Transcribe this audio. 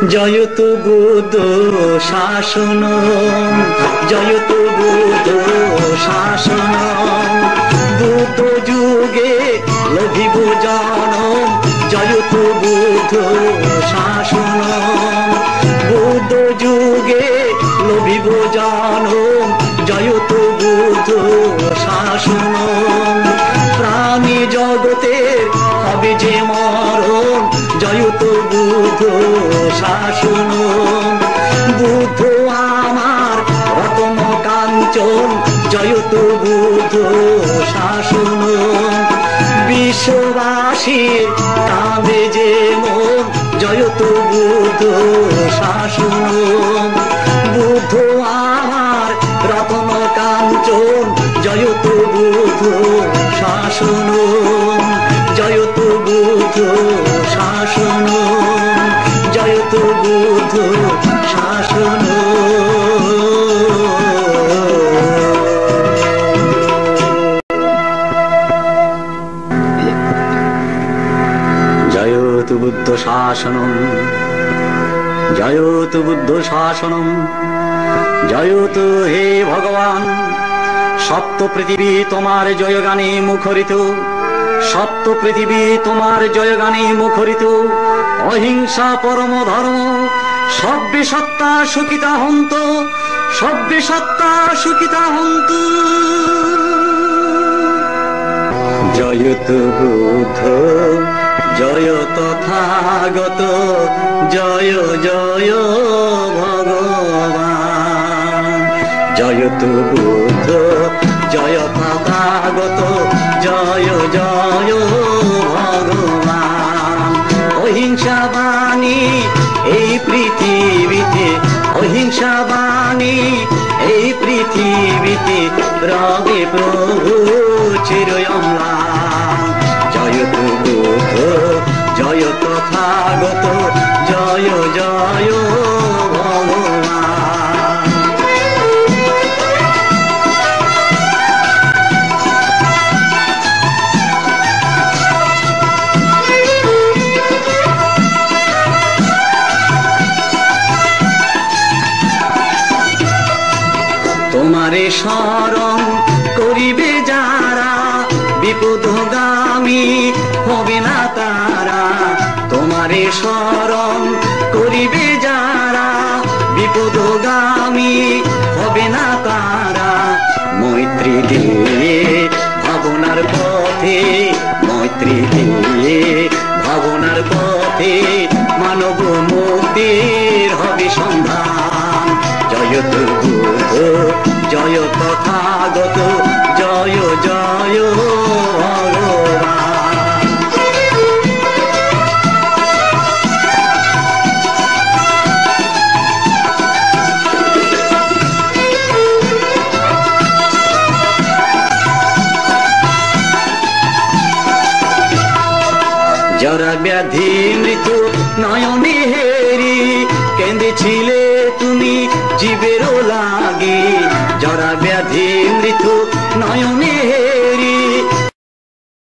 জয়তু বুদ্ধ শাসন, জয়তু বুদ্ধ শাসন। বুদ্ধ যুগে লভিব জনম, জয়তু বুদ্ধ শাসন। বুদ্ধ যুগে লভিব জনম, জয়তু বুদ্ধ শাসন। প্রাণী জগতের হবে যে মরণ, জয়তু বুদ্ধ শাসন। বুদ্ধ আমার রতন কাঞ্চন, জয়তু বুদ্ধ শাসন। বিশ্ববাসীর কাঁধে যে মন, জয়তু বুদ্ধ শাসন। বুদ্ধ আমার রতন কাঞ্চন, জয়তু বুদ্ধ শাসন। জয়তু বুদ্ধ শাসন, জয়তু বুদ্ধ শাসন। জয়তু বুদ্ধ শাসনম, জয়তু বুদ্ধ শাসনম। জয়তু হে ভগবান, সপ্ত পৃথিবী তোমার জয়গানে মুখরিত, সপ্ত পৃথিবী তোমার জয়গানে মুখরিত। অহিংসা পরম ধর্ম, সব্যে সত্তা সুখিতা হন্ত, সব্যে সত্তা সুখিতা হন্ত। জয়তু বুদ্ধ, জয় তথাগত, জয় জয় ভগবান। জয়তু বুদ্ধ, জয় তথাগত, জয় জয় ভগবান। অহিংসা বাণী এই পৃথিবীতে, অহিংসা বাণী এই পৃথিবীতে, রবে প্রভু চিরয়ম্লান। জয়তু বুদ্ধ, জয় তথাগত, জয় জয় ভগবান। তোমারে শরণ করিবে যারা, বিপদগামী হবে না তারা। তোমারে শরণ করিবে যারা, বিপদগামী হবে না তারা। মৈত্রী দিয়ে ভাবনার পথে, মৈত্রী দিয়ে ভাবনার পথে, মানব মুক্তির হবে সন্ধান। জয়তু বুদ্ধ, জয় তথাগত, জয় জয় ভগবান। জরা ব্যাধি মৃত্যু নয়নে হেরি, কেঁদেছিলে তুমি জীবেরও লাগে। জরা ব্যাধি মৃত্যু নয়নে